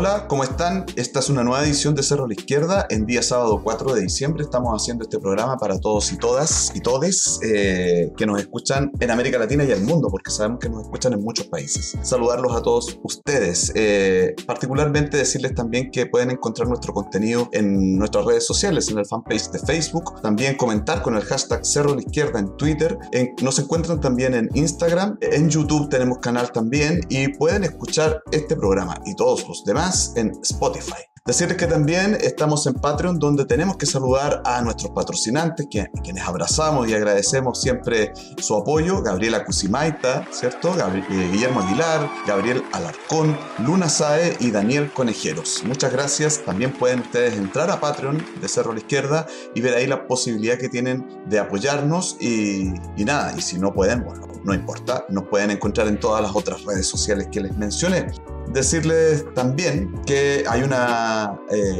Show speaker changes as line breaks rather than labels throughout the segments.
Hola, ¿cómo están? Esta es una nueva edición de Cerro a la Izquierda. En día sábado 4 de diciembre estamos haciendo este programa para todos y todas y todes que nos escuchan en América Latina y el mundo, porque sabemos que nos escuchan en muchos países. Saludarlos a todos ustedes. Particularmente decirles también que pueden encontrar nuestro contenido en nuestras redes sociales, en el fanpage de Facebook. También comentar con el hashtag Cerro a la Izquierda en Twitter. Nos encuentran también en Instagram. En YouTube tenemos canal también y pueden escuchar este programa y todos los demás en Spotify. Decirles que también estamos en Patreon, donde tenemos que saludar a nuestros patrocinantes, quienes abrazamos y agradecemos siempre su apoyo: Gabriela Cusimaita, ¿cierto? Guillermo Aguilar, Gabriel Alarcón, Luna Sae y Daniel Conejeros. Muchas gracias. También pueden ustedes entrar a Patreon de Cerro a la Izquierda y ver ahí la posibilidad que tienen de apoyarnos y nada, y si no pueden, bueno, no importa, nos pueden encontrar en todas las otras redes sociales que les mencioné. Decirles también que hay una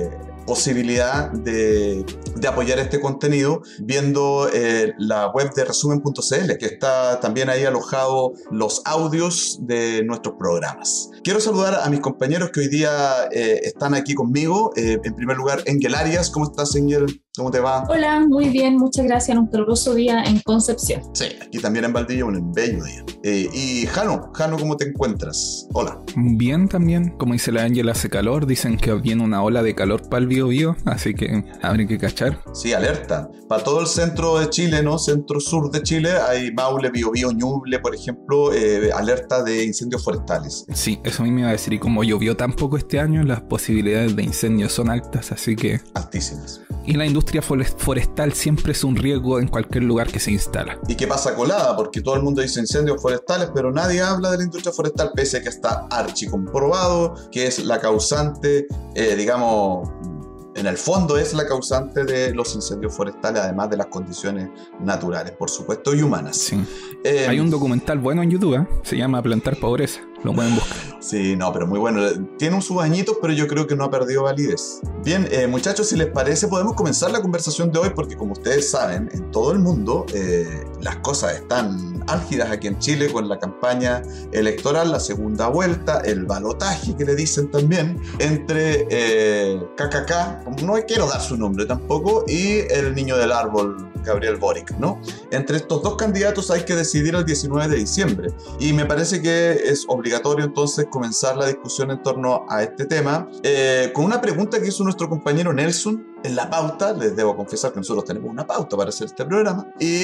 posibilidad de apoyar este contenido viendo la web de resumen.cl, que está también ahí alojado los audios de nuestros programas. Quiero saludar a mis compañeros que hoy día están aquí conmigo. En primer lugar, Engel Arias. ¿Cómo estás, Engel? ¿Cómo te va?
Hola, muy bien, muchas gracias. Un caluroso día en Concepción.
Sí, aquí también en Valdivia, un bello día. Y Jano, ¿cómo te encuentras? Hola.
Bien también, como dice la Ángel, hace calor. Dicen que viene una ola de calor para el Biobío, así que habrá que cachar.
Sí, alerta. Para todo el centro de Chile, ¿no? Centro-sur de Chile, hay Maule, Biobío, Ñuble, por ejemplo, alerta de incendios forestales.
Sí, eso a mí me iba a decir, y como llovió tan poco este año, las posibilidades de incendios son altas, así que...
altísimas.
Y la industria forestal siempre es un riesgo en cualquier lugar que se instala.
¿Y qué pasa colada? Porque todo el mundo dice incendios forestales, pero nadie habla de la industria forestal, pese a que está archicomprobado que es la causante, digamos... en el fondo es la causante de los incendios forestales, además de las condiciones naturales, por supuesto, y humanas.
Sí. Hay un documental bueno en YouTube, se llama Plantar Pobreza, lo pueden buscar.
Sí, no, pero muy bueno. Tiene sus añitos, pero yo creo que no ha perdido validez. Bien, muchachos, si les parece, podemos comenzar la conversación de hoy, porque como ustedes saben, en todo el mundo las cosas están álgidas aquí en Chile con la campaña electoral, la segunda vuelta, el balotaje que le dicen también, entre KKK, no quiero dar su nombre tampoco, y el niño del árbol, Gabriel Boric, ¿no? Entre estos dos candidatos hay que decidir el 19 de diciembre. Y me parece que es obligatorio entonces comenzar la discusión en torno a este tema con una pregunta que hizo nuestro compañero Nelson en la pauta. Les debo confesar que nosotros tenemos una pauta para hacer este programa y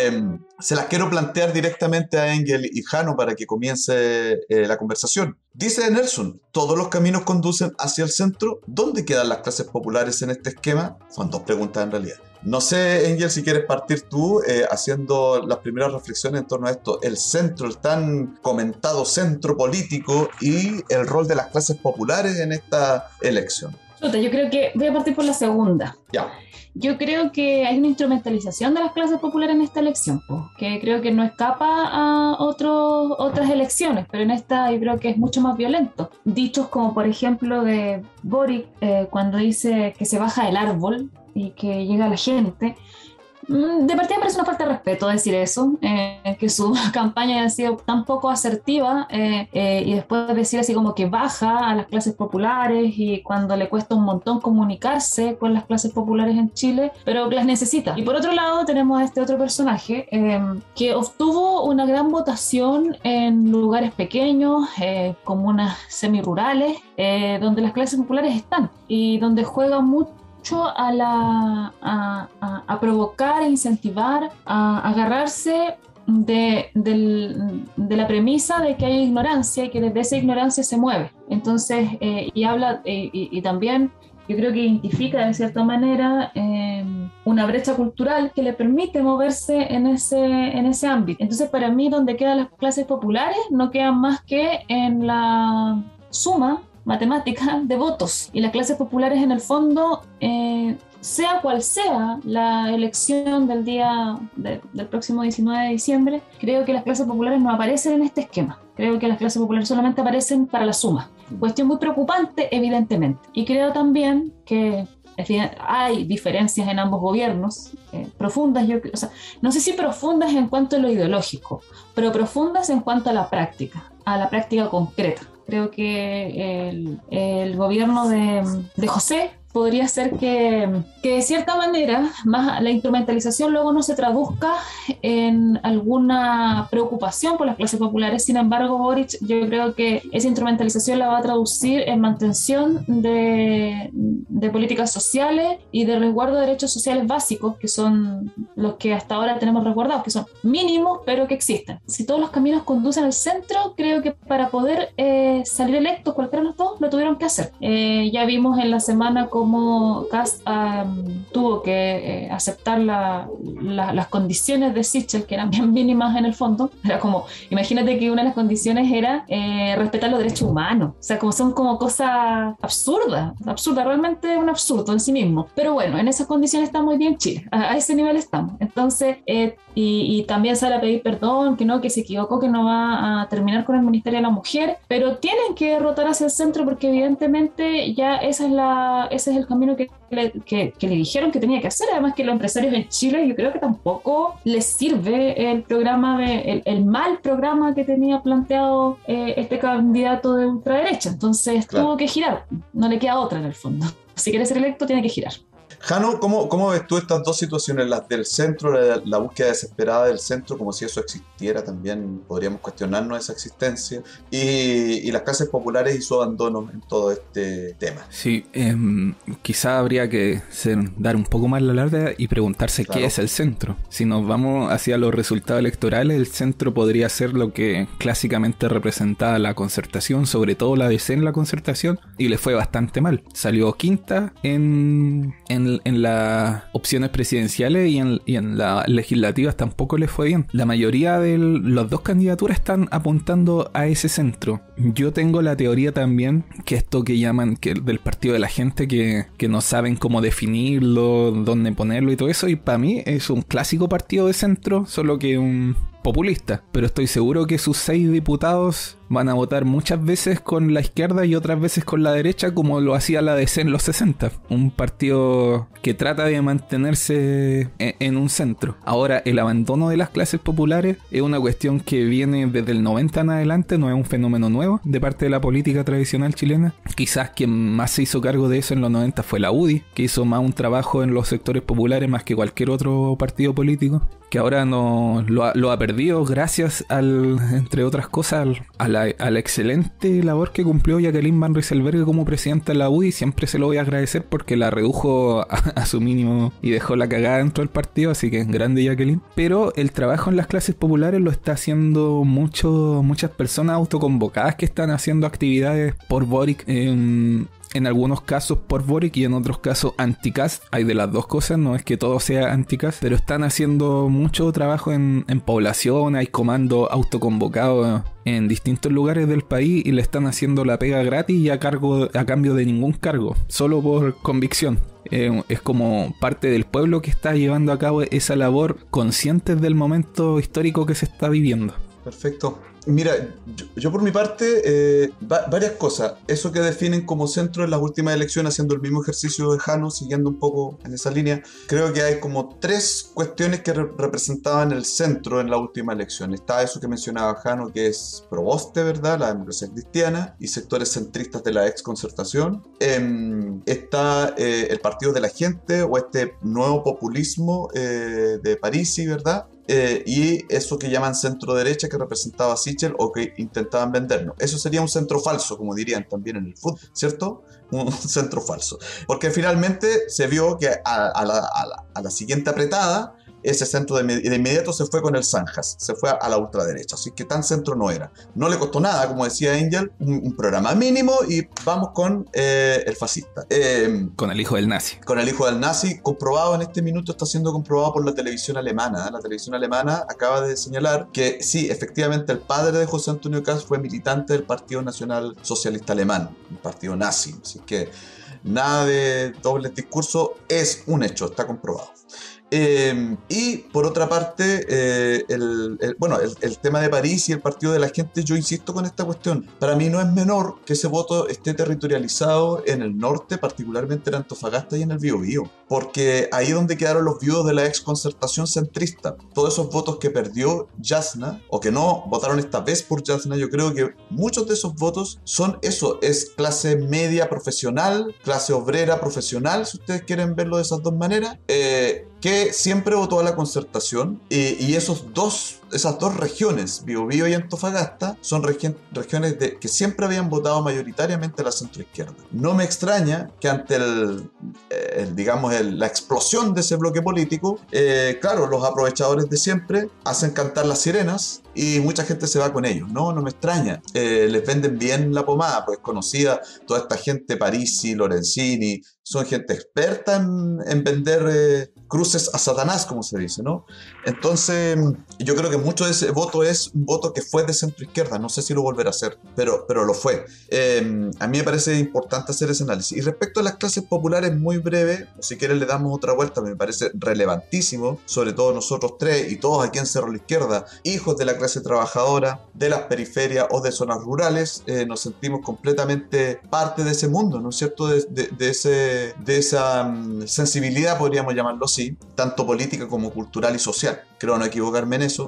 se las quiero plantear directamente a Engel y Jano para que comience la conversación. Dice Nelson: ¿todos los caminos conducen hacia el centro? ¿Dónde quedan las clases populares en este esquema? Son dos preguntas en realidad. No sé, Engel, si quieres partir tú haciendo las primeras reflexiones en torno a esto. El centro, el tan comentado centro político y el rol de las clases populares en esta elección.
Yo creo que voy a partir por la segunda.
Ya.
Yo creo que hay una instrumentalización de las clases populares en esta elección, que creo que no escapa a otras elecciones, pero en esta yo creo que es mucho más violento. Dichos como, por ejemplo, de Boric, cuando dice que se baja del árbol y que llega la gente. De partida me parece una falta de respeto decir eso, que su campaña haya sido tan poco asertiva y después decir así como que baja a las clases populares y cuando le cuesta un montón comunicarse con las clases populares en Chile, pero las necesita. Y por otro lado tenemos a este otro personaje que obtuvo una gran votación en lugares pequeños, comunas semirurales, donde las clases populares están y donde juega mucho a provocar, a incentivar, a agarrarse de la premisa de que hay ignorancia y que desde esa ignorancia se mueve. Entonces, y habla, y también yo creo que identifica de cierta manera una brecha cultural que le permite moverse en ese ámbito. Entonces, para mí, donde quedan las clases populares no quedan más que en la suma matemática de votos, y las clases populares en el fondo, sea cual sea la elección del del próximo 19 de diciembre, creo que las clases populares no aparecen en este esquema. Creo que las clases populares solamente aparecen para la suma. Cuestión muy preocupante, evidentemente. Y creo también que hay diferencias en ambos gobiernos, profundas, no sé si profundas en cuanto a lo ideológico, pero profundas en cuanto a la práctica concreta. Creo que el gobierno de José podría ser que de cierta manera más la instrumentalización luego no se traduzca en alguna preocupación por las clases populares. Sin embargo, Boric, yo creo que esa instrumentalización la va a traducir en mantención de políticas sociales y de resguardo de derechos sociales básicos, que son los que hasta ahora tenemos resguardados, que son mínimos, pero que existen. Si todos los caminos conducen al centro, creo que para poder salir electos, cualquiera de los dos, lo tuvieron que hacer. Ya vimos en la semana cómo Kast tuvo que aceptar las condiciones de Sichel, que eran bien mínimas en el fondo. Era como, imagínate que una de las condiciones era respetar los derechos humanos. O sea, como son como cosas absurdas, realmente un absurdo en sí mismo. Pero bueno, en esas condiciones está muy bien Chile, a ese nivel estamos. Entonces, y también sale a pedir perdón, que se equivocó, que no va a terminar con el Ministerio de la Mujer, pero tienen que rotar hacia el centro porque evidentemente ya ese es el camino que le dijeron que tenía que hacer. Además que los empresarios en Chile, yo creo que tampoco les sirve el mal programa que tenía planteado este candidato de ultraderecha. Entonces claro, tuvo que girar, no le queda otra en el fondo. Si quiere ser electo tiene que girar.
Jano, ¿cómo ves tú estas dos situaciones, las del centro, la búsqueda desesperada del centro, como si eso existiera también, podríamos cuestionarnos esa existencia, y las clases populares y su abandono en todo este tema?
Sí, quizá habría que dar un poco más la larga y preguntarse claro, qué es el centro. Si nos vamos hacia los resultados electorales, el centro podría ser lo que clásicamente representaba la concertación, sobre todo la DC en la concertación, y le fue bastante mal. Salió quinta en las opciones presidenciales y en las legislativas tampoco les fue bien. La mayoría de las dos candidaturas están apuntando a ese centro. Yo tengo la teoría también que esto que llaman del partido de la gente, que no saben cómo definirlo, dónde ponerlo y todo eso, y para mí es un clásico partido de centro, solo que un populista, pero estoy seguro que sus 6 diputados van a votar muchas veces con la izquierda y otras veces con la derecha, como lo hacía la DC en los 60. Un partido que trata de mantenerse en un centro. Ahora, el abandono de las clases populares es una cuestión que viene desde el 90 en adelante, no es un fenómeno nuevo de parte de la política tradicional chilena. Quizás quien más se hizo cargo de eso en los 90 fue la UDI, que hizo más un trabajo en los sectores populares más que cualquier otro partido político, que ahora no lo ha perdido gracias entre otras cosas, a la excelente labor que cumplió Jacqueline Van Rieselberghe como presidenta de la UDI. Siempre se lo voy a agradecer porque la redujo a su mínimo y dejó la cagada dentro del partido, así que es grande Jacqueline. Pero el trabajo en las clases populares lo está haciendo muchas personas autoconvocadas que están haciendo actividades por Boric, en algunos casos por Boric y en otros casos anti-Kast. Hay de las dos cosas, no es que todo sea anti-Kast, pero están haciendo mucho trabajo en población. Hay comandos autoconvocados en distintos lugares del país y le están haciendo la pega gratis y a cambio de ningún cargo, solo por convicción. Es como parte del pueblo que está llevando a cabo esa labor, conscientes del momento histórico que se está viviendo.
Perfecto. Mira, yo por mi parte, varias cosas. Eso que definen como centro en las últimas elecciones, haciendo el mismo ejercicio de Jano, siguiendo un poco en esa línea, creo que hay como 3 cuestiones que representaban el centro en la última elección. Está eso que mencionaba Jano, que es Proboste, ¿verdad? La democracia cristiana y sectores centristas de la exconcertación. Está el Partido de la Gente o este nuevo populismo de Parisi, ¿verdad? Y eso que llaman centro derecha, que representaba Sichel o que intentaban vendernos. Eso sería un centro falso, como dirían también en el fútbol, ¿cierto? Un centro falso. Porque finalmente se vio que a la siguiente apretada, ese centro de inmediato se fue con el Zanjas, se fue a la ultraderecha, así que tan centro no era. No le costó nada, como decía Angel, un programa mínimo y vamos con el fascista.
Con el hijo del nazi.
Con el hijo del nazi, comprobado en este minuto, está siendo comprobado por la televisión alemana. La televisión alemana acaba de señalar que sí, efectivamente el padre de José Antonio Kast fue militante del Partido Nacional Socialista Alemán, un partido nazi, así que nada de dobles discursos, es un hecho, está comprobado. Y por otra parte, el tema de París y el partido de la gente, yo insisto con esta cuestión. Para mí no es menor que ese voto esté territorializado en el norte, particularmente en Antofagasta y en el Biobío, porque ahí es donde quedaron los viudos de la ex concertación centrista. Todos esos votos que perdió Jasna, o que no votaron esta vez por Jasna, yo creo que muchos de esos votos son eso, es clase media profesional, clase obrera profesional, si ustedes quieren verlo de esas dos maneras, que siempre votó a la concertación, y esas dos regiones, Biobío y Antofagasta, son regiones que siempre habían votado mayoritariamente a la centroizquierda. No me extraña que ante la explosión de ese bloque político, claro, los aprovechadores de siempre hacen cantar las sirenas y mucha gente se va con ellos. No me extraña. Les venden bien la pomada, pues conocida toda esta gente, Parisi, Lorenzini, son gente experta en vender cruces a Satanás, como se dice, ¿no? Entonces, yo creo que mucho de ese voto es un voto que fue de centro-izquierda. No sé si lo volverá a hacer, pero lo fue. A mí me parece importante hacer ese análisis. Y respecto a las clases populares, muy breve, si quieren le damos otra vuelta, me parece relevantísimo, sobre todo nosotros tres y todos aquí en Cerro La Izquierda, hijos de la clase trabajadora, de las periferias o de zonas rurales, nos sentimos completamente parte de ese mundo, ¿no es cierto? De esa sensibilidad, podríamos llamarlo así, tanto política como cultural y social. Creo no equivocarme en eso.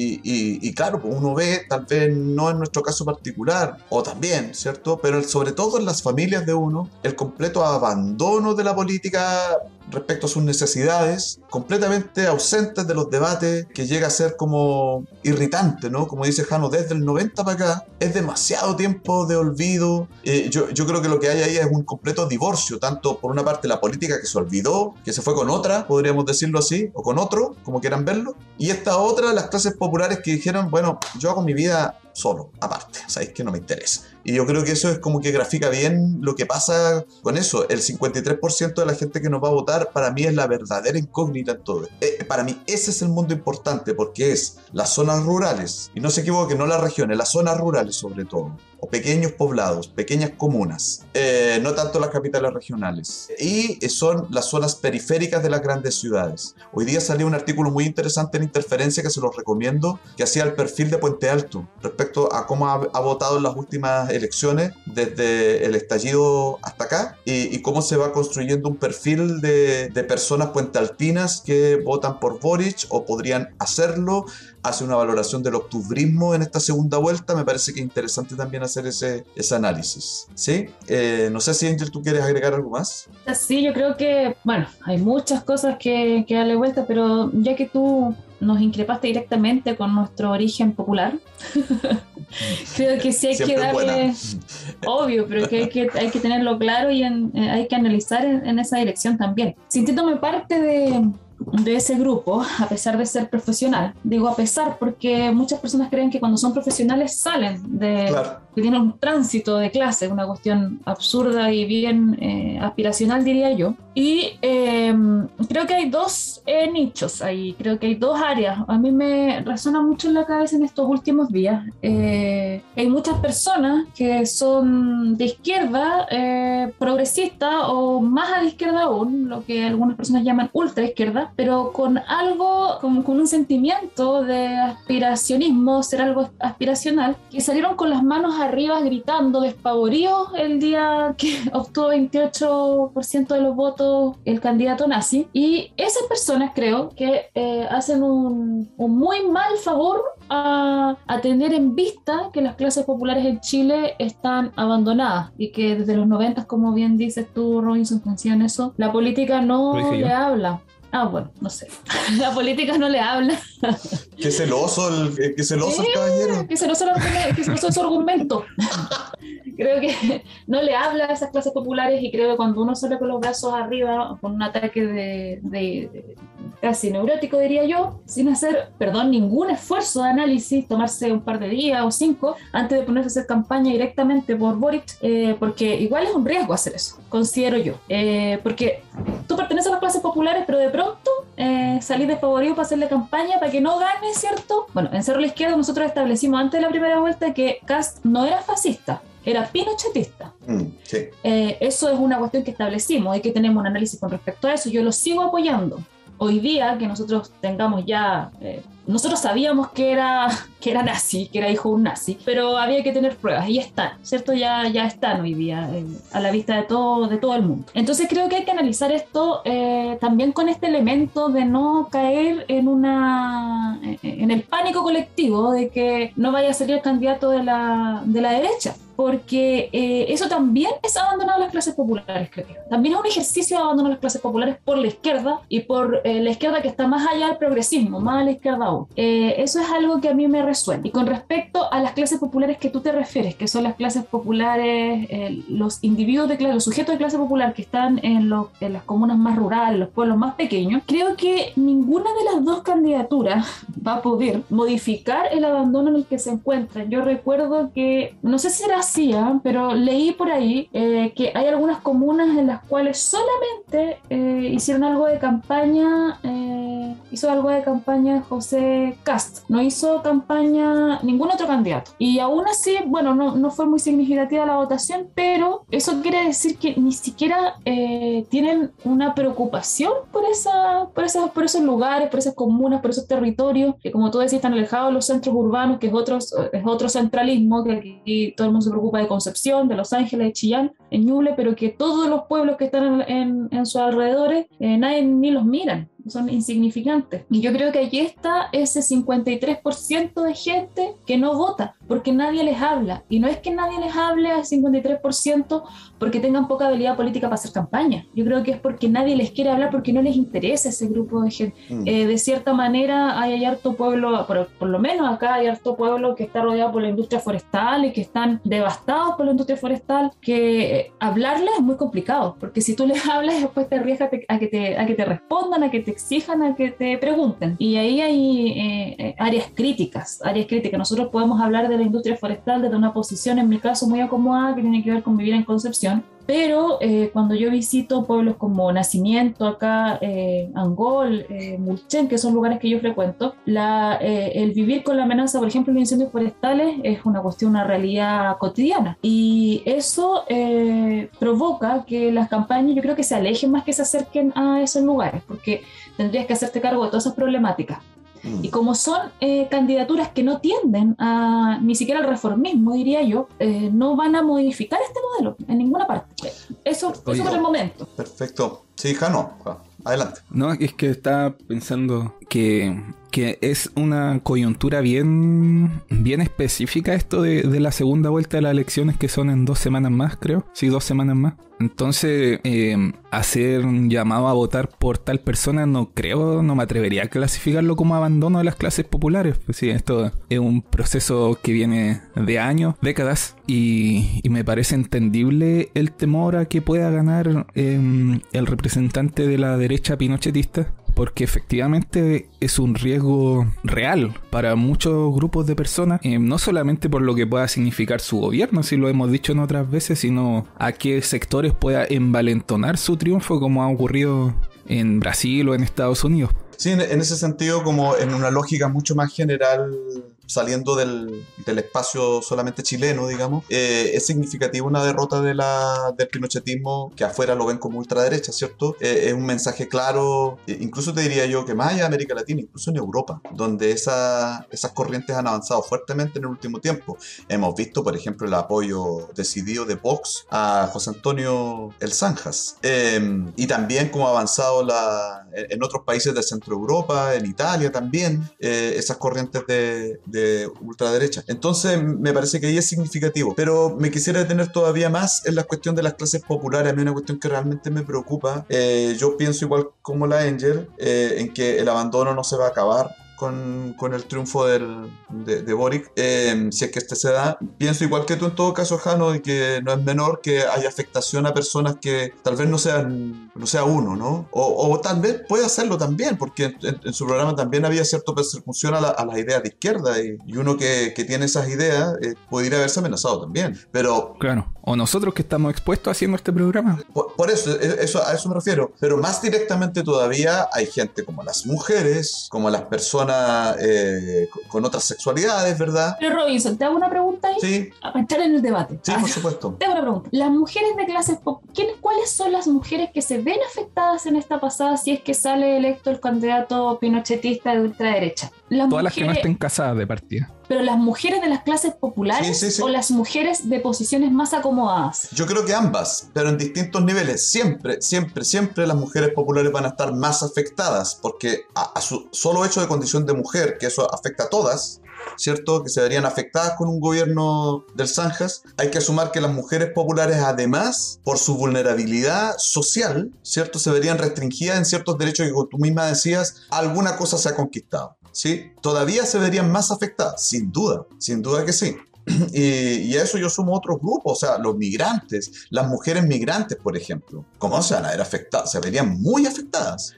Y claro, pues uno ve, tal vez no en nuestro caso particular, o también, ¿cierto? Pero sobre todo en las familias de uno, el completo abandono de la política respecto a sus necesidades, completamente ausentes de los debates, que llega a ser como irritante, ¿no? Como dice Jano, desde el 90 para acá, es demasiado tiempo de olvido. Yo creo que lo que hay ahí es un completo divorcio, tanto por una parte la política que se olvidó, que se fue con otra, podríamos decirlo así, o con otro, como quieran verlo, y esta otra, las clases populares que dijeron, bueno, yo hago mi vida solo, aparte, sabéis que no me interesa. Y yo creo que eso es como que grafica bien lo que pasa con eso. El 53% de la gente que nos va a votar, para mí es la verdadera incógnita en todo. Para mí ese es el mundo importante, porque es las zonas rurales, y no se equivoquen, no las regiones, las zonas rurales sobre todo, o pequeños poblados, pequeñas comunas, no tanto las capitales regionales, y son las zonas periféricas de las grandes ciudades. Hoy día salió un artículo muy interesante en Interferencia, que se los recomiendo, que hacía el perfil de Puente Alto respecto a cómo ha votado en las últimas elecciones desde el estallido hasta acá, y cómo se va construyendo un perfil de personas puentealtinas que votan por Boric o podrían hacerlo. Hace una valoración del octubrismo en esta segunda vuelta. Me parece que es interesante también hacer ese análisis, ¿sí? No sé si, Angel, ¿tú quieres agregar algo más?
Sí, yo creo que, bueno, hay muchas cosas que darle vuelta, pero ya que tú nos increpaste directamente con nuestro origen popular, creo que sí hay que darle, obvio, pero que hay que tenerlo claro y hay que analizar en esa dirección también. Sintiéndome parte de ese grupo, a pesar de ser profesional, digo a pesar porque muchas personas creen que cuando son profesionales salen claro, que tienen un tránsito de clase, una cuestión absurda y bien aspiracional, diría yo. Y creo que hay dos nichos ahí, creo que hay dos áreas. A mí me resuena mucho en la cabeza en estos últimos días. Hay muchas personas que son de izquierda, progresista o más a la izquierda aún, lo que algunas personas llaman ultra izquierda, pero con algo, con un sentimiento de aspiracionismo, ser algo aspiracional, que salieron con las manos arriba gritando despavoridos el día que obtuvo 28% de los votos el candidato nazi. Y esas personas creo que hacen un muy mal favor a tener en vista que las clases populares en Chile están abandonadas y que desde los 90, como bien dices tú, Robinson, en eso, la política no le habla. Bueno, no sé. La política no le habla.
Qué celoso el caballero. Qué celoso
su argumento. Creo que no le habla a esas clases populares, y creo que cuando uno sale con los brazos arriba, con un ataque de casi neurótico, diría yo, sin hacer, ningún esfuerzo de análisis, tomarse un par de días o 5 antes de ponerse a hacer campaña directamente por Boric, porque igual es un riesgo hacer eso, considero yo, porque tú perteneces a las clases populares, pero de pronto salís desfavorido para hacerle campaña para que no gane, ¿cierto? Bueno, en Cerro La Izquierda nosotros establecimos antes de la primera vuelta que Kast no era fascista, era pinochetista.
Sí.
Eso es una cuestión que establecimos y que tenemos un análisis con respecto a eso. Yo lo sigo apoyando. hoy día que nosotros tengamos ya... nosotros sabíamos que era nazi, que era hijo de un nazi, pero había que tener pruebas y están, ¿cierto? Ya están hoy día a la vista de todo el mundo. Entonces creo que hay que analizar esto también con este elemento de no caer en el pánico colectivo de que no vaya a salir el candidato de la derecha. Porque eso también es abandonar a las clases populares, creo. También es un ejercicio de abandonar a las clases populares por la izquierda y por la izquierda que está más allá del progresismo, más a la izquierda aún. Eso es algo que a mí me resuena. Y con respecto a las clases populares que tú te refieres, que son las clases populares, los individuos los sujetos de clase popular que están en las comunas más rurales, los pueblos más pequeños, creo que ninguna de las dos candidaturas va a poder modificar el abandono en el que se encuentran. Yo recuerdo que, no sé si era pero leí por ahí que hay algunas comunas en las cuales solamente hicieron algo de campaña, hizo algo de campaña José Kast, no hizo campaña ningún otro candidato. Y aún así, bueno, no fue muy significativa la votación, pero eso quiere decir que ni siquiera tienen una preocupación por esos lugares, por esas comunas, por esos territorios, que como tú decís están alejados de los centros urbanos, que es otro centralismo, que aquí todo el mundo se preocupa de Concepción, de Los Ángeles, de Chillán, en Ñuble, pero que todos los pueblos que están en sus alrededores, nadie ni los miran, son insignificantes. Y yo creo que allí está ese 53% de gente que no vota, porque nadie les habla. Y no es que nadie les hable al 53% porque tengan poca habilidad política para hacer campaña. Yo creo que es porque nadie les quiere hablar, porque no les interesa ese grupo de gente. De cierta manera, hay harto pueblo, por lo menos acá hay harto pueblo que está rodeado por la industria forestal y que están devastados por la industria forestal, que hablarles es muy complicado, porque si tú les hablas, después te arriesgas a que te respondan, a que te exijan, a que te pregunten. Y ahí hay áreas críticas. Nosotros podemos hablar de la industria forestal desde una posición, en mi caso, muy acomodada, que tiene que ver con vivir en Concepción. Pero cuando yo visito pueblos como Nacimiento, acá, Angol, Mulchen, que son lugares que yo frecuento, el vivir con la amenaza, por ejemplo, de incendios forestales, es una realidad cotidiana. Y eso provoca que las campañas, yo creo que se alejen más que se acerquen a esos lugares, porque tendrías que hacerte cargo de todas esas problemáticas. Y como son candidaturas que no tienden ni siquiera al reformismo, diría yo, no van a modificar este modelo en ninguna parte. Eso por el momento.
Perfecto. Sí, Jano, adelante.
No, es que estaba pensando que es una coyuntura bien específica esto de la segunda vuelta de las elecciones, que son en 2 semanas más, creo. Sí, 2 semanas más. Entonces, hacer un llamado a votar por tal persona no me atrevería a clasificarlo como abandono de las clases populares. Pues sí, esto es un proceso que viene de años, décadas, y me parece entendible el temor a que pueda ganar el representante de la derecha pinochetista, porque efectivamente es un riesgo real para muchos grupos de personas, no solamente por lo que pueda significar su gobierno, si lo hemos dicho en otras veces, sino a qué sectores pueda envalentonar su triunfo, como ha ocurrido en Brasil o en Estados Unidos.
Sí, en ese sentido, como en una lógica mucho más general, saliendo del espacio solamente chileno, digamos, es significativa una derrota del pinochetismo, que afuera lo ven como ultraderecha, ¿cierto? Es un mensaje claro, incluso te diría yo que más allá de América Latina, incluso en Europa, donde esas corrientes han avanzado fuertemente en el último tiempo. Hemos visto, por ejemplo, el apoyo decidido de Vox a José Antonio El Zanjas, y también como ha avanzado en otros países del centro de Europa, en Italia también, esas corrientes de ultraderecha. Entonces me parece que ahí es significativo, pero me quisiera detener todavía más en la cuestión de las clases populares. A mí una cuestión que realmente me preocupa. Yo pienso igual como la Angel, en que el abandono no se va a acabar con el triunfo de Boric, si es que este se da. Pienso igual que tú en todo caso, Jano, y que no es menor que haya afectación a personas que tal vez no sea uno, ¿no? O tal vez puede hacerlo también, porque en su programa también había cierta persecución a las ideas de izquierda, y uno que tiene esas ideas podría haberse amenazado también. Pero
claro, o nosotros que estamos expuestos haciendo este programa.
Por eso, a eso me refiero. Pero más directamente todavía hay gente como las mujeres, como las personas personas con otras sexualidades, ¿verdad?
Pero Robinson, ¿te hago una pregunta ahí?
Sí.
Para entrar en el debate.
Sí, por supuesto.
Te hago una pregunta. Las mujeres de clases ¿cuáles son las mujeres que se ven afectadas en esta pasada si es que sale electo el candidato pinochetista de ultraderecha?
Todas las que no estén casadas de partida.
¿Pero las mujeres de las clases populares
sí.
o las mujeres de posiciones más acomodadas?
Yo creo que ambas, pero en distintos niveles. Siempre las mujeres populares van a estar más afectadas, porque a su solo hecho de condición de mujer, que eso afecta a todas, ¿cierto? Que se verían afectadas con un gobierno del Zanjas. Hay que asumir que las mujeres populares, además, por su vulnerabilidad social, ¿cierto? Se verían restringidas en ciertos derechos que, como tú misma decías, alguna cosa se ha conquistado, ¿sí? Todavía se verían más afectadas, sin duda que sí. Y a eso yo sumo otros grupos, o sea, los migrantes, las mujeres migrantes, por ejemplo. ¿Cómo se van a ver afectadas? Se verían muy afectadas.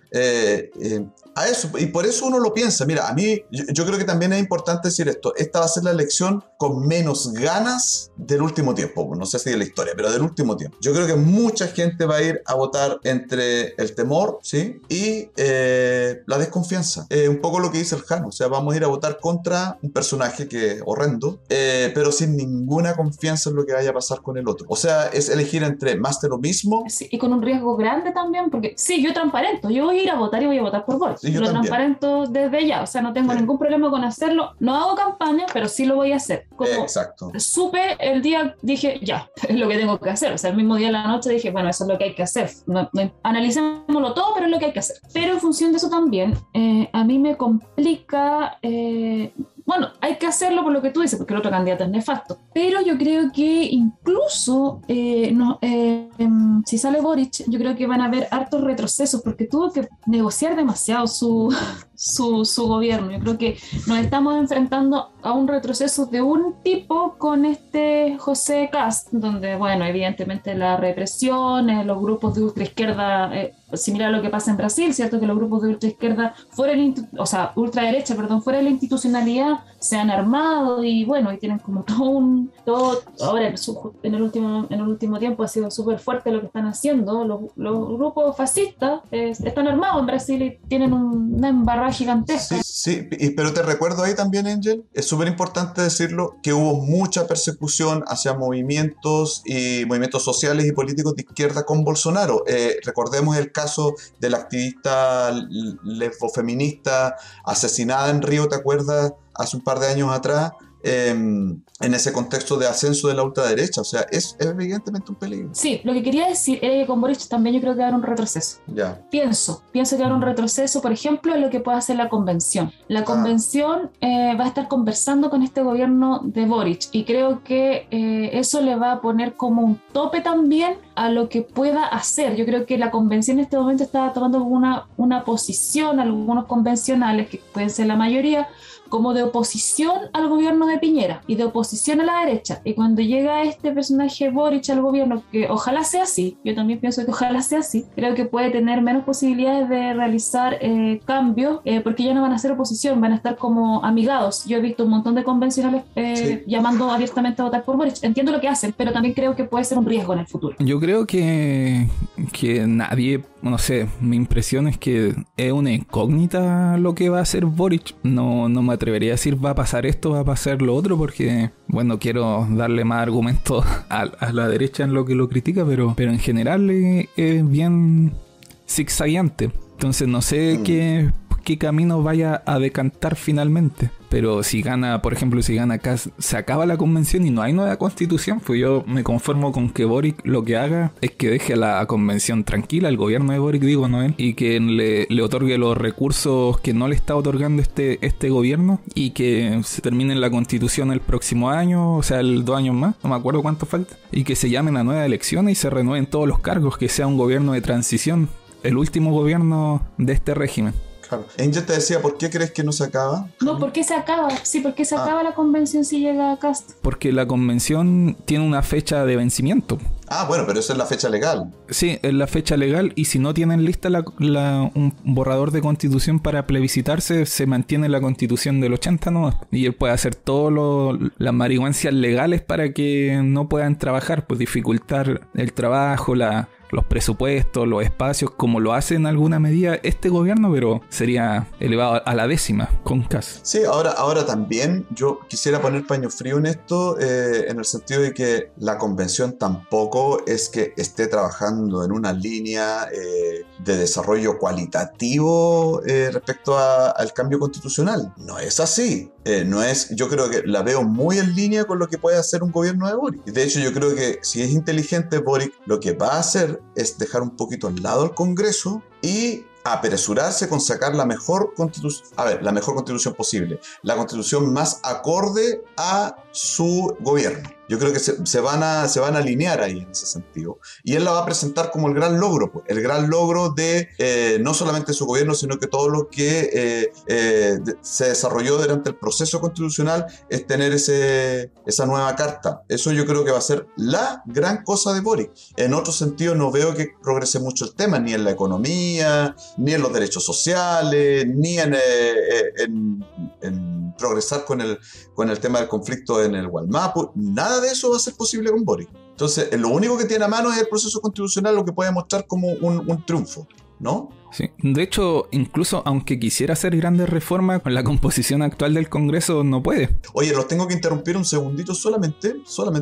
A eso, y por eso uno lo piensa. Mira, a mí, yo creo que también es importante decir esto. Esta va a ser la elección con menos ganas del último tiempo. No sé si de la historia, pero del último tiempo. Yo creo que mucha gente va a ir a votar entre el temor, ¿sí? Y la desconfianza. Un poco lo que dice el Jano. O sea, vamos a ir a votar contra un personaje que es horrendo, pero sin ninguna confianza en lo que vaya a pasar con el otro. O sea, es elegir entre más de lo mismo.
Sí, y con un riesgo grande también, porque sí, yo transparento. Yo voy a ir a votar y voy a votar por Boris.
Sí, yo
lo
también.
Transparento desde ya, o sea, no tengo ningún problema con hacerlo. No hago campaña, pero sí lo voy a hacer. Como
Exacto.
supe el día, dije, ya, es lo que tengo que hacer. O sea, el mismo día de la noche dije, bueno, eso es lo que hay que hacer. Analicémoslo todo, pero es lo que hay que hacer. Pero en función de eso también, a mí me complica... bueno, hay que hacerlo por lo que tú dices, porque el otro candidato es nefasto. Pero yo creo que incluso si sale Boric, yo creo que van a haber hartos retrocesos, porque tuvo que negociar demasiado su gobierno. Yo creo que nos estamos enfrentando a un retroceso de un tipo con este José Kast, donde, bueno, evidentemente la represión, los grupos de ultraizquierda, similar a lo que pasa en Brasil, ¿cierto? Que los grupos de ultraizquierda, ultraderecha, fuera de la institucionalidad, se han armado y, bueno, y tienen como todo ahora en el último tiempo ha sido súper fuerte lo que están haciendo. Los grupos fascistas están armados en Brasil y tienen una embarrada gigantesca.
Sí, pero te recuerdo ahí también, Angel, es súper importante decirlo, que hubo mucha persecución hacia movimientos sociales y políticos de izquierda con Bolsonaro. Recordemos el caso de la activista lesbofeminista asesinada en Río, ¿te acuerdas? Hace un par de años atrás, en ese contexto de ascenso de la ultraderecha. O sea, es evidentemente un peligro.
Sí, lo que quería decir era que con Boric también yo creo que va a haber un retroceso.
Ya.
Pienso que va a haber un retroceso, por ejemplo, en lo que puede hacer la convención. La convención va a estar conversando con este gobierno de Boric y creo que eso le va a poner como un tope también a lo que pueda hacer. Yo creo que la convención en este momento está tomando una posición, algunos convencionales, que pueden ser la mayoría, como de oposición al gobierno de Piñera y de oposición a la derecha. Y cuando llega este personaje Boric al gobierno, que ojalá sea así, yo también pienso que ojalá sea así, creo que puede tener menos posibilidades de realizar cambios, porque ya no van a ser oposición, van a estar como amigados. Yo he visto un montón de convencionales llamando abiertamente a votar por Boric. Entiendo lo que hacen, pero también creo que puede ser un riesgo en el futuro.
Yo creo que nadie, no sé, mi impresión es que es una incógnita lo que va a hacer Boric. No me atrevería a decir va a pasar esto, va a pasar lo otro, porque, bueno, quiero darle más argumentos a la derecha en lo que lo critica, pero en general es bien zigzagueante. Entonces no sé qué camino vaya a decantar finalmente. Pero si gana, por ejemplo, si gana Kast, se acaba la convención y no hay nueva constitución, pues yo me conformo con que Boric lo que haga es que deje la convención tranquila, el gobierno de Boric, digo, no él, y que le otorgue los recursos que no le está otorgando este gobierno, y que se termine la constitución el próximo año, o sea, 2 años más, no me acuerdo cuánto falta, y que se llamen a nuevas elecciones y se renueven todos los cargos, que sea un gobierno de transición, el último gobierno de este régimen.
Claro. Angel te decía, ¿por qué crees que no se acaba?
No, ¿por qué se acaba? Sí, ¿por qué se acaba la convención si llega a Kast?
Porque la convención tiene una fecha de vencimiento.
Ah, bueno, pero esa es la fecha legal.
Sí, es la fecha legal, y si no tienen lista un borrador de constitución para plebiscitarse, se mantiene la constitución del 80 nomás. Y él puede hacer todas las marihuancias legales para que no puedan trabajar, pues dificultar el trabajo, los presupuestos, los espacios, como lo hace en alguna medida este gobierno, pero sería elevado a la 10ª con Kast.
Sí, ahora también yo quisiera poner paño frío en esto, en el sentido de que la convención tampoco es que esté trabajando en una línea de desarrollo cualitativo respecto al cambio constitucional. No es así. No es, yo creo que la veo muy en línea con lo que puede hacer un gobierno de Boric. De hecho, yo creo que si es inteligente Boric, lo que va a hacer es dejar un poquito al lado al Congreso y apresurarse con sacar la mejor constitución posible, la constitución más acorde a su gobierno. Yo creo que se van a alinear ahí en ese sentido. Y él la va a presentar como el gran logro, pues, el gran logro de no solamente su gobierno, sino que todo lo que se desarrolló durante el proceso constitucional es tener esa nueva carta. Eso yo creo que va a ser la gran cosa de Boric. En otro sentido, no veo que progrese mucho el tema, ni en la economía, ni en los derechos sociales, ni en progresar con el tema del conflicto en el Gualmapu. Nada de eso va a ser posible con Boric. Entonces, lo único que tiene a mano es el proceso constitucional, lo que puede mostrar como un triunfo, ¿no?
Sí. De hecho, incluso aunque quisiera hacer grandes reformas, con la composición actual del Congreso no puede.
Oye, los tengo que interrumpir un segundito solamente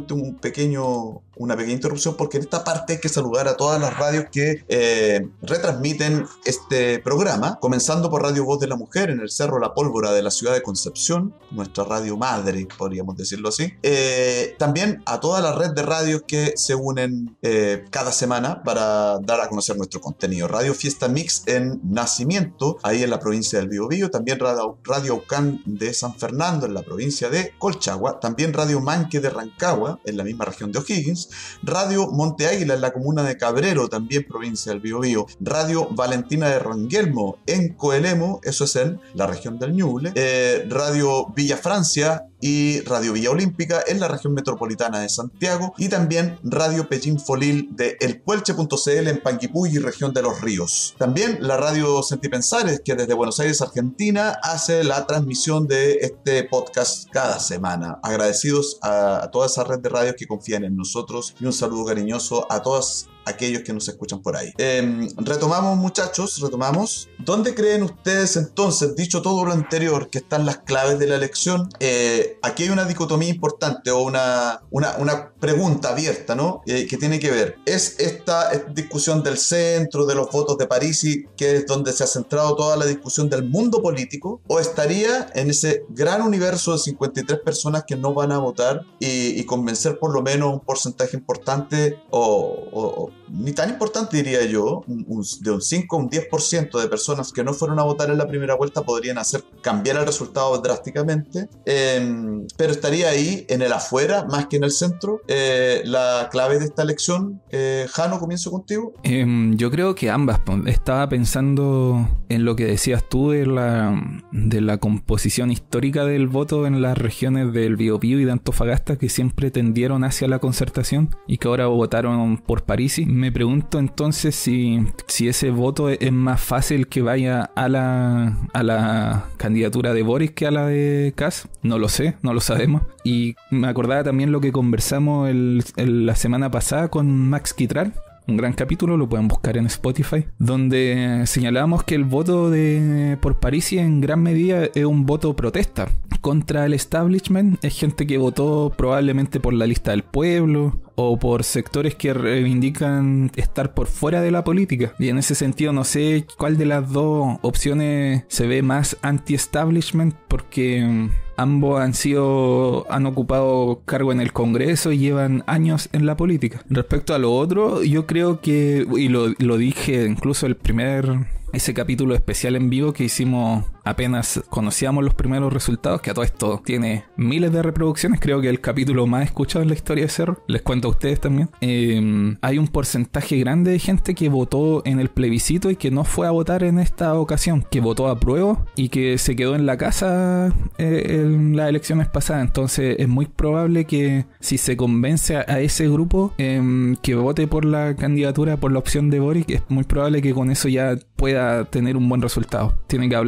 una pequeña interrupción, porque en esta parte hay que saludar a todas las radios que retransmiten este programa, comenzando por Radio Voz de la Mujer en el Cerro La Pólvora de la ciudad de Concepción, nuestra radio madre, podríamos decirlo así. También a toda la red de radios que se unen cada semana para dar a conocer nuestro contenido. Radio Fiesta Mix en Nacimiento, ahí en la provincia del Biobío, también Radio Aucán de San Fernando en la provincia de Colchagua, también Radio Manque de Rancagua en la misma región de O'Higgins, Radio Monte Águila en la comuna de Cabrero, también provincia del Biobío, Radio Valentina de Ranguelmo en Coelemo, eso es en la región del Ñuble, Radio Villa Francia y Radio Villa Olímpica en la región metropolitana de Santiago, y también Radio Pechín Folil de elpuelche.cl en Panguipulli, región de Los Ríos. También la Radio Sentipensares, que desde Buenos Aires, Argentina, hace la transmisión de este podcast cada semana. Agradecidos a toda esa red de radios que confían en nosotros, y un saludo cariñoso a todos aquellos que nos escuchan por ahí. Retomamos, muchachos, retomamos. ¿Dónde creen ustedes entonces, dicho todo lo anterior, que están las claves de la elección? Aquí hay una dicotomía importante, o una pregunta abierta, ¿no? Que tiene que ver, ¿es esta discusión del centro, de los votos de Parisi, que es donde se ha centrado toda la discusión del mundo político, o estaría en ese gran universo de 53 personas que no van a votar y convencer por lo menos un porcentaje importante, o ni tan importante diría yo, de un 5 a un 10% de personas que no fueron a votar en la primera vuelta podrían hacer cambiar el resultado drásticamente, pero estaría ahí en el afuera más que en el centro la clave de esta elección. Jano, comienzo contigo.
Yo creo que ambas. Estaba pensando en lo que decías tú de la composición histórica del voto en las regiones del Biobío y de Antofagasta, que siempre tendieron hacia la concertación y que ahora votaron por Parisi. Me pregunto entonces si ese voto es más fácil que vaya a la candidatura de Boric que a la de Kast. No lo sé, no lo sabemos. Y me acordaba también lo que conversamos la semana pasada con Max Quitral. Un gran capítulo, lo pueden buscar en Spotify, donde señalábamos que el voto por Parisi en gran medida es un voto protesta contra el establishment. Es gente que votó probablemente por la lista del pueblo o por sectores que reivindican estar por fuera de la política. Y en ese sentido no sé cuál de las dos opciones se ve más anti-establishment, porque ambos han ocupado cargo en el Congreso y llevan años en la política. Respecto a lo otro, yo creo que, y lo dije incluso ese capítulo especial en vivo que hicimos apenas conocíamos los primeros resultados, que a todo esto tiene miles de reproducciones, creo que el capítulo más escuchado en la historia de Cerro, les cuento a ustedes también. Hay un porcentaje grande de gente que votó en el plebiscito y que no fue a votar en esta ocasión, que votó a prueba y que se quedó en la casa en las elecciones pasadas. Entonces es muy probable que si se convence a ese grupo que vote por la candidatura, por la opción de Boric, es muy probable que con eso ya pueda tener un buen resultado. Tienen que hablarle a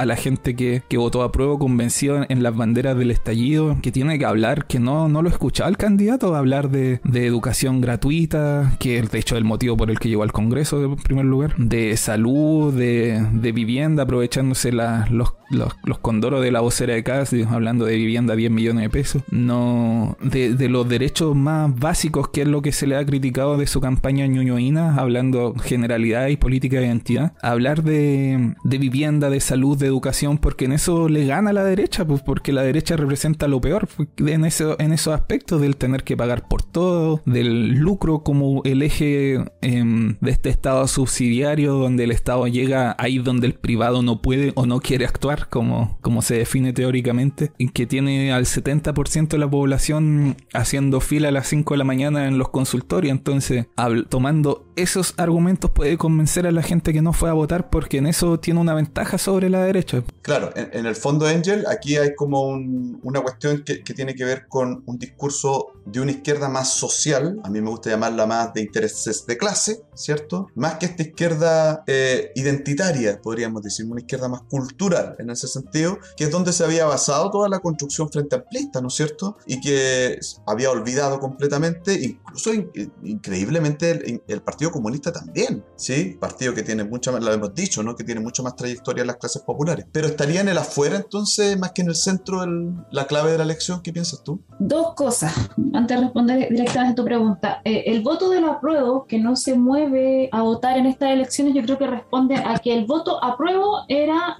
a la gente que votó a prueba convencido en las banderas del estallido, que tiene que hablar, que no lo escuchaba el candidato, hablar de educación gratuita, que de hecho es el motivo por el que llegó al Congreso en primer lugar, de salud, de vivienda, aprovechándose los condoros de la vocera de CAS, hablando de vivienda 10 millones de pesos, no de los derechos más básicos, que es lo que se le ha criticado de su campaña ñoñoína, hablando generalidad y política de identidad, hablar de vivienda, de salud, de educación, porque en eso le gana a la derecha, pues porque la derecha representa lo peor en esos aspectos, del tener que pagar por todo, del lucro como el eje de este estado subsidiario, donde el estado llega ahí donde el privado no puede o no quiere actuar, como se define teóricamente, y que tiene al 70% de la población haciendo fila a las 5 de la mañana en los consultorios. Entonces, tomando esos argumentos, puede convencer a la gente que no fue a votar, porque en eso tiene una ventaja sobre la derecha.
Claro, en el fondo, Angel, aquí hay como una cuestión que tiene que ver con un discurso de una izquierda más social, a mí me gusta llamarla más de intereses de clase, ¿cierto? Más que esta izquierda identitaria, podríamos decir, una izquierda más cultural en ese sentido, que es donde se había basado toda la construcción frente amplista, ¿no es cierto? Y que había olvidado completamente, incluso increíblemente el Partido Comunista también, ¿sí? Partido que tiene mucha más, lo hemos dicho, ¿no? Que tiene mucho más trayectoria en las clases populares. Pero estaría en el afuera entonces, más que en el centro, la clave de la elección. ¿Qué piensas tú?
Dos cosas, antes de responder directamente a tu pregunta. El voto del apruebo, que no se mueve a votar en estas elecciones, yo creo que responde a que el voto apruebo era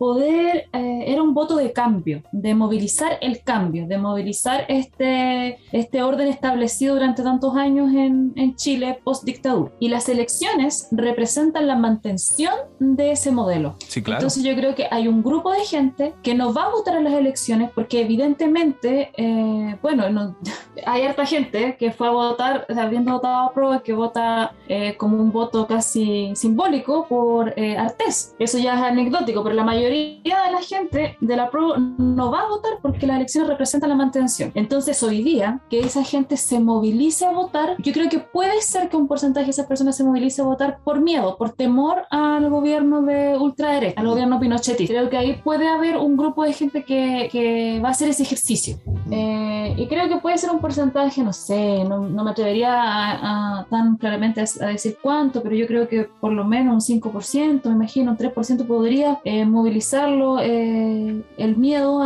un voto de cambio, de movilizar el cambio, de movilizar este orden establecido durante tantos años en Chile post-dictadura. Y las elecciones representan la mantención de ese modelo.
Sí, claro.
Entonces yo creo que hay un grupo de gente que no va a votar en las elecciones porque evidentemente, hay harta gente que fue a votar, habiendo votado a prueba, que vota como un voto casi simbólico por Artés. Eso ya es anecdótico, pero la mayoría de la gente de la prueba no va a votar porque las elecciones representan la mantención. Entonces hoy día, que esa gente se movilice a votar, yo creo que puede ser que un porcentaje de esas personas se movilice a votar por miedo, por temor al gobierno de ultraderecha, al gobierno pinochetista. Creo que ahí puede haber un grupo de gente que va a hacer ese ejercicio. Y creo que puede ser un porcentaje, no sé, no me atrevería a tan claramente a decir cuánto, pero yo creo que por lo menos un 5%, me imagino, un 3% podría movilizarlo, el miedo,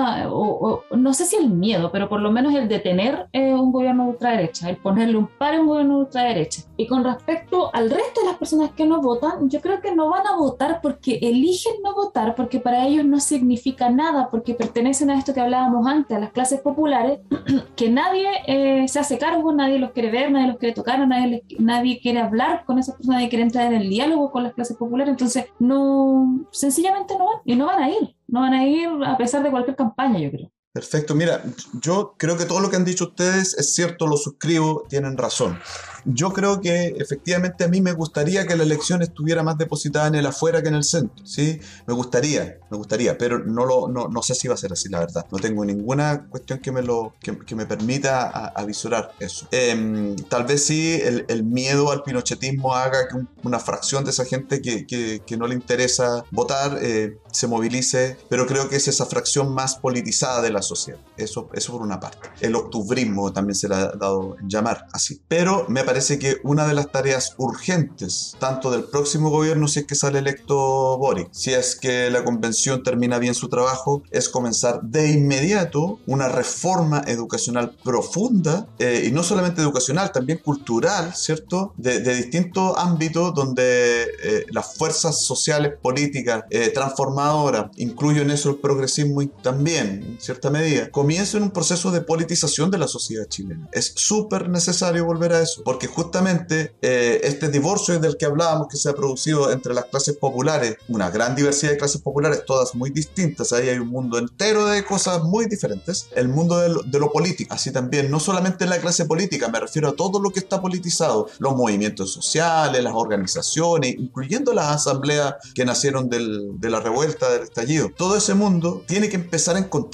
o no sé si el miedo, pero por lo menos el detener un gobierno de ultraderecha, el ponerle un par a un gobierno de ultraderecha. Y con respecto al resto de las personas que no votan, yo creo que no van a votar porque eligen no votar, porque para ellos no significa nada, porque pertenecen a esto que hablábamos antes, a las clases populares, que nadie se hace cargo, nadie los quiere ver, nadie los quiere tocar, nadie quiere hablar con esas personas, nadie quiere entrar en el diálogo con las clases populares. Entonces sencillamente no van, y no van a ir a pesar de cualquier campaña, yo creo.
Perfecto, mira, yo creo que todo lo que han dicho ustedes es cierto, lo suscribo, tienen razón. Yo creo que efectivamente a mí me gustaría que la elección estuviera más depositada en el afuera que en el centro, ¿sí? Me gustaría, pero no sé si va a ser así, la verdad. No tengo ninguna cuestión que me permita avisorar eso. Tal vez sí el miedo al pinochetismo haga que una fracción de esa gente que no le interesa votar se movilice, pero creo que es esa fracción más politizada de la sociedad. Eso por una parte. El octubrismo también se le ha dado en llamar así. Pero me parece que una de las tareas urgentes, tanto del próximo gobierno, si es que sale electo Boric, si es que la convención termina bien su trabajo, es comenzar de inmediato una reforma educacional profunda, y no solamente educacional, también cultural, ¿cierto? De distintos ámbitos donde las fuerzas sociales, políticas, transformadoras, incluyo en eso el progresismo y también, en cierta medida, comiencen un proceso de politización de la sociedad chilena. Es súper necesario volver a eso, porque justamente este divorcio del que hablábamos, que se ha producido entre las clases populares, una gran diversidad de clases populares, todas muy distintas, ahí hay un mundo entero de cosas muy diferentes, el mundo de lo político, así también, no solamente la clase política, me refiero a todo lo que está politizado, los movimientos sociales, las organizaciones, incluyendo las asambleas que nacieron de la revuelta, del estallido. Todo ese mundo tiene que empezar a encontrarse, creo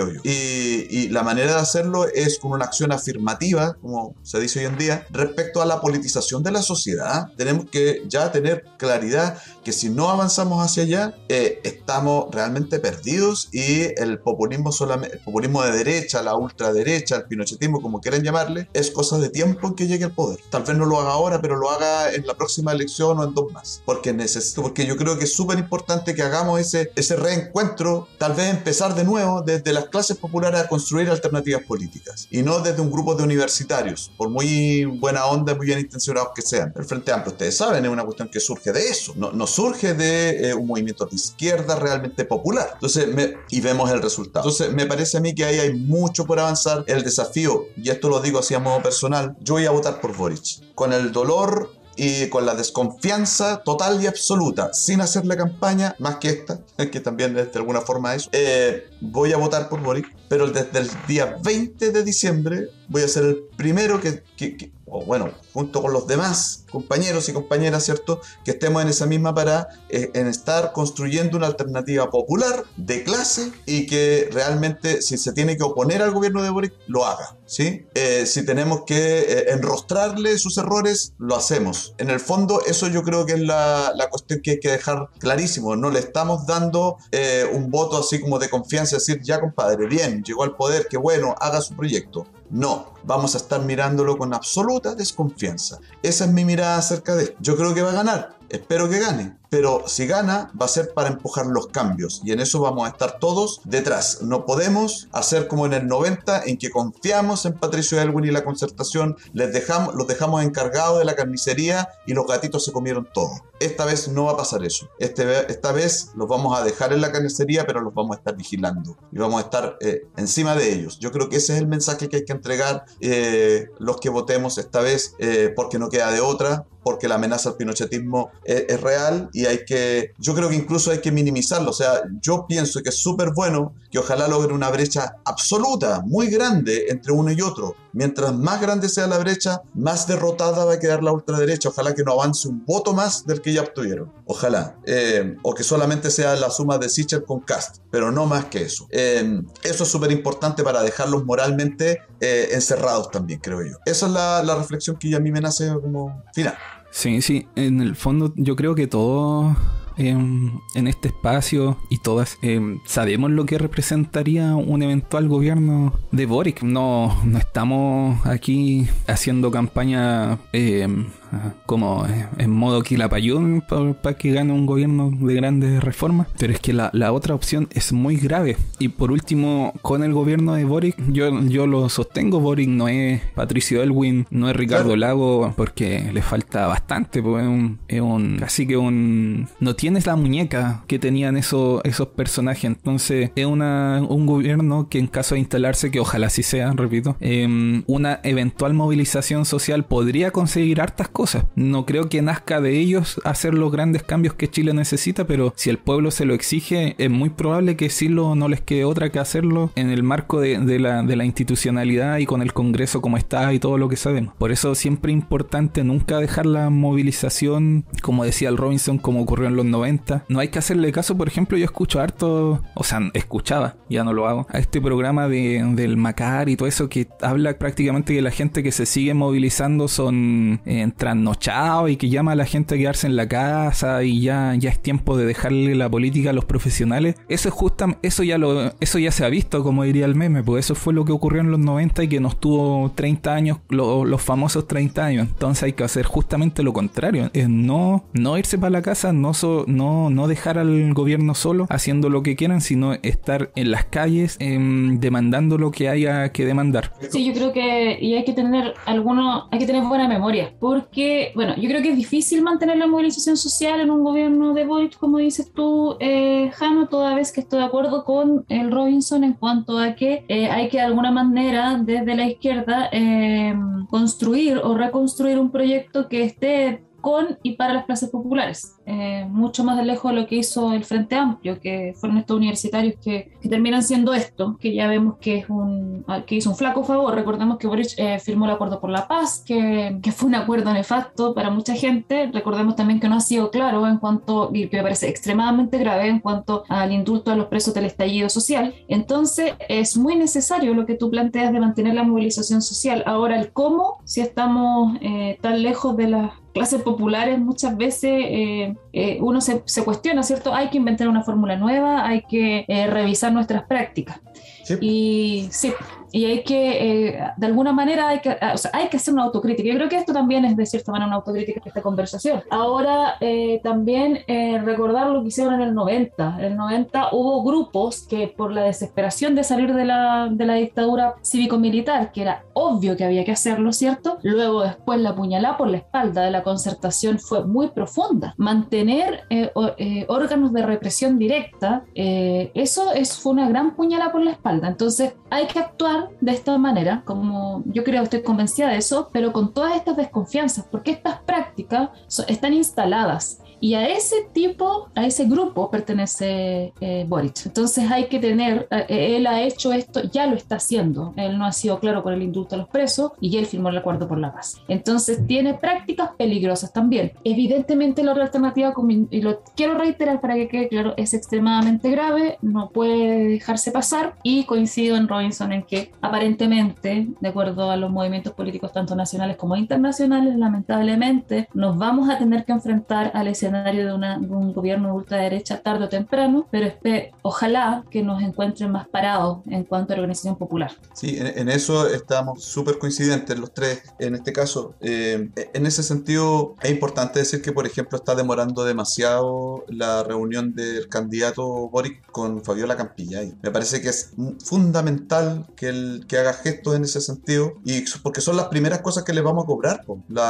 creo yo. Y la manera de hacerlo es con una acción afirmativa, como se dice hoy en día, respecto a la politización de la sociedad. Tenemos que ya tener claridad que si no avanzamos hacia allá, estamos realmente perdidos, y el populismo de derecha, la ultraderecha, el pinochetismo, como quieran llamarle, es cosa de tiempo en que llegue al poder. Tal vez no lo haga ahora, pero lo haga en la próxima elección o en 2 más. Porque yo creo que es súper importante que hagamos ese reencuentro, tal vez empezar de nuevo desde las clases populares a construir alternativas políticas, y no desde un grupo de universitarios, por muy buena onda, muy bien intencionados que sean. El Frente Amplio, ustedes saben, es una cuestión que surge de eso, no surge de un movimiento de izquierda realmente popular. Entonces, y vemos el resultado. Entonces, me parece a mí que ahí hay mucho por avanzar. El desafío, y esto lo digo así a modo personal, yo voy a votar por Boric, con el dolor y con la desconfianza total y absoluta, sin hacerle campaña, más que esta, que también es de alguna forma eso. Voy a votar por Boric, pero desde el día 20 de diciembre voy a ser el primero junto con los demás compañeros y compañeras, ¿cierto?, que estemos en esa misma parada, en estar construyendo una alternativa popular de clase, y que realmente, si se tiene que oponer al gobierno de Boric, lo haga, ¿sí? Si tenemos que enrostrarle sus errores, lo hacemos. En el fondo, eso yo creo que es la cuestión que hay que dejar clarísimo. No le estamos dando un voto así como de confianza, decir, ya compadre, bien, llegó al poder, qué bueno, haga su proyecto. No, vamos a estar mirándolo con absoluta desconfianza. Esa es mi mirada acerca de esto. Yo creo que va a ganar, espero que gane, pero si gana va a ser para empujar los cambios, y en eso vamos a estar todos detrás. No podemos hacer como en el 90, en que confiamos en Patricio Aylwin y la Concertación, los dejamos encargados de la carnicería y los gatitos se comieron todo. Esta vez no va a pasar eso. Esta vez los vamos a dejar en la carnicería, pero los vamos a estar vigilando y vamos a estar encima de ellos. Yo creo que ese es el mensaje que hay que entregar los que votemos esta vez, porque no queda de otra, porque la amenaza al pinochetismo es real, y yo creo que incluso hay que minimizarlo. O sea, yo pienso que es súper bueno, que ojalá logre una brecha absoluta, muy grande, entre uno y otro. Mientras más grande sea la brecha, más derrotada va a quedar la ultraderecha. Ojalá que no avance un voto más del que ya obtuvieron. Ojalá. O que solamente sea la suma de Sichel con Kast, pero no más que eso. Eso es súper importante para dejarlos moralmente encerrados también, creo yo. Esa es la reflexión que a mí me nace como final.
Sí, en el fondo yo creo que todos en este espacio y todas sabemos lo que representaría un eventual gobierno de Boric. No estamos aquí haciendo campaña como en modo quilapayún para que gane un gobierno de grandes reformas, pero es que la otra opción es muy grave. Y por último, con el gobierno de Boric, yo lo sostengo. Boric no es Patricio Aylwin, no es Ricardo Lagos, porque le falta bastante, pues casi que no tienes la muñeca que tenían esos personajes. Entonces es un gobierno que, en caso de instalarse, que ojalá sí sea, repito, una eventual movilización social podría conseguir hartas cosas. No creo que nazca de ellos hacer los grandes cambios que Chile necesita, pero si el pueblo se lo exige, es muy probable que sí no les quede otra que hacerlo en el marco de la institucionalidad y con el Congreso como está y todo lo que sabemos. Por eso siempre es importante nunca dejar la movilización, como decía el Robinson, como ocurrió en los 90. No hay que hacerle caso. Por ejemplo, yo escucho harto, escuchaba, ya no lo hago, a este programa del Macar y todo eso, que habla prácticamente que la gente que se sigue movilizando son trasnochados y que llama a la gente a quedarse en la casa y ya es tiempo de dejarle la política a los profesionales. Eso ya se ha visto, como diría el meme, pues eso fue lo que ocurrió en los 90 y que nos tuvo 30 años, los famosos 30 años. Entonces hay que hacer justamente lo contrario, es no irse para la casa, no dejar al gobierno solo haciendo lo que quieran, sino estar en las calles demandando lo que haya que demandar.
Sí, yo creo que hay que tener buena memoria, porque, yo creo que es difícil mantener la movilización social en un gobierno de Boric, como dices tú, Jano, toda vez que estoy de acuerdo con el Robinson en cuanto a que hay que de alguna manera desde la izquierda construir o reconstruir un proyecto que esté con y para las clases populares, mucho más de lejos de lo que hizo el Frente Amplio, que fueron estos universitarios que terminan siendo esto, que ya vemos que hizo un flaco favor. Recordemos que Boric firmó el Acuerdo por la Paz, que fue un acuerdo nefasto para mucha gente. Recordemos también que no ha sido claro y que me parece extremadamente grave en cuanto al indulto a los presos del estallido social. Entonces es muy necesario lo que tú planteas de mantener la movilización social. Ahora, el cómo, si estamos tan lejos de las clases populares, muchas veces uno se cuestiona, ¿cierto? Hay que inventar una fórmula nueva, hay que revisar nuestras prácticas. Sí. Y hay que, de alguna manera, hay que hacer una autocrítica. Yo creo que esto también es de cierta manera una autocrítica de esta conversación. Ahora, también recordar lo que hicieron en el 90. En el 90 hubo grupos que, por la desesperación de salir de la dictadura cívico-militar, que era obvio que había que hacerlo, ¿cierto? Luego, después, la puñalada por la espalda de la concertación fue muy profunda. Mantener órganos de represión directa, fue una gran puñalada por la espalda. Entonces, hay que actuar de esta manera, como yo creo, estoy convencida de eso, pero con todas estas desconfianzas, porque estas prácticas están instaladas y a ese grupo pertenece Boric. Entonces hay que él ha hecho esto, ya lo está haciendo, él no ha sido claro con el indulto a los presos y él firmó el Acuerdo por la Paz. Entonces tiene prácticas peligrosas también. Evidentemente la otra alternativa, y lo quiero reiterar para que quede claro, es extremadamente grave, no puede dejarse pasar, y coincido en Robinson en que aparentemente, de acuerdo a los movimientos políticos tanto nacionales como internacionales, lamentablemente nos vamos a tener que enfrentar al escenario de un gobierno de ultraderecha tarde o temprano, pero ojalá que nos encuentren más parados en cuanto a la organización popular.
Sí, en eso estamos súper coincidentes los tres en este caso. En ese sentido es importante decir que, por ejemplo, está demorando demasiado la reunión del candidato Boric con Fabiola Campillay. Me parece que es fundamental que haga gestos en ese sentido, y porque son las primeras cosas que le vamos a cobrar,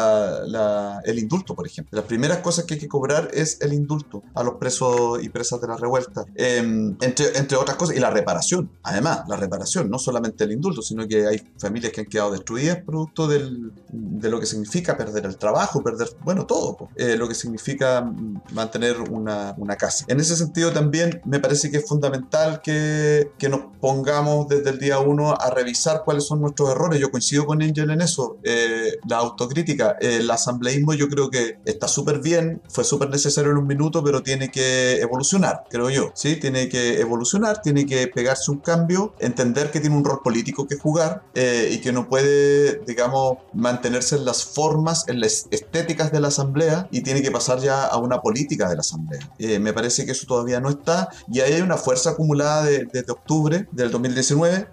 el indulto, por ejemplo. Las primeras cosas que hay que cobrar es el indulto a los presos y presas de la revuelta, entre otras cosas, y la reparación. Además, la reparación, no solamente el indulto, sino que hay familias que han quedado destruidas producto de lo que significa perder el trabajo, todo, lo que significa mantener una casa. En ese sentido también me parece que es fundamental que nos pongamos desde el día 1 a revisar cuáles son nuestros errores. Yo coincido con Angel en eso, la autocrítica. El asambleísmo yo creo que está súper bien, fue súper necesario en un minuto, pero tiene que evolucionar, creo yo, ¿sí? Tiene que evolucionar, tiene que pegarse un cambio, entender que tiene un rol político que jugar, y que no puede, digamos, mantenerse en las formas, en las estéticas de la asamblea, y tiene que pasar ya a una política de la asamblea. Me parece que eso todavía no está, y ahí hay una fuerza acumulada desde octubre del 2019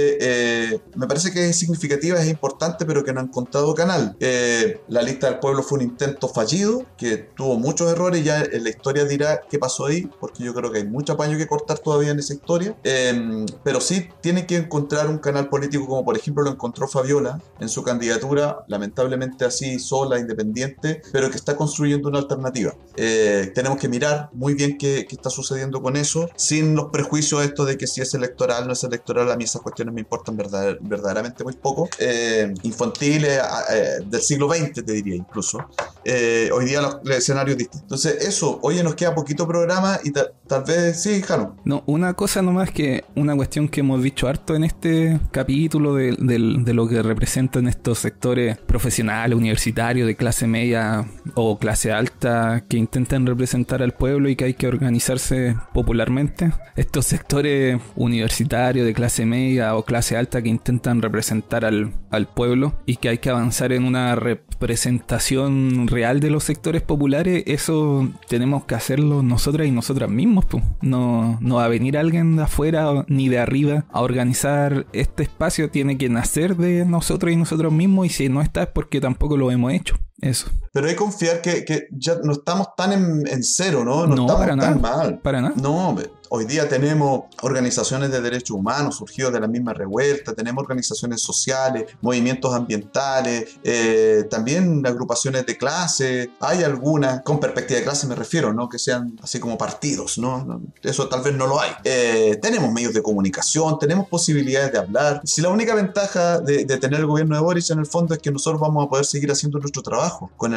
que me parece que es significativa, es importante, pero que no ha encontrado canal. La lista del pueblo fue un intento fallido, que tuvo muchos errores, ya en la historia dirá qué pasó ahí, porque yo creo que hay mucho paño que cortar todavía en esa historia, pero sí tiene que encontrar un canal político, como por ejemplo lo encontró Fabiola en su candidatura, lamentablemente así, sola, independiente, pero que está construyendo una alternativa. Tenemos que mirar muy bien qué está sucediendo con eso, sin los prejuicios estos de que si es electoral, no es electoral. A mí esas cuestiones me importan verdaderamente muy poco, infantiles, del siglo XX te diría incluso. Hoy día los escenarios distintos. Entonces eso, oye, nos queda poquito programa y tal vez, sí, Jano.
No, una cosa nomás, que una cuestión que hemos dicho harto en este capítulo de lo que representan estos sectores profesionales, universitarios, de clase media o clase alta, que intentan representar al pueblo y que hay que organizarse popularmente. Estos sectores universitarios de clase media o clase alta que intentan representar al pueblo, y que hay que avanzar en una representación real de los sectores populares. Eso tenemos que hacerlo nosotras y nosotras mismos, pues. No va a venir alguien de afuera ni de arriba a organizar este espacio. Tiene que nacer de nosotros y nosotros mismos, y si no está es porque tampoco lo hemos hecho. Eso.
Pero hay que confiar que ya no estamos tan en cero, ¿no? No estamos
para
tan
nada,
mal.
Para nada.
No, hoy día tenemos organizaciones de derechos humanos surgidos de la misma revuelta, tenemos organizaciones sociales, movimientos ambientales, también agrupaciones de clase. Hay algunas, con perspectiva de clase me refiero, no que sean así como partidos, ¿no? Eso tal vez no lo hay. Tenemos medios de comunicación, tenemos posibilidades de hablar. Si la única ventaja de tener el gobierno de Boric en el fondo es que nosotros vamos a poder seguir haciendo nuestro trabajo con el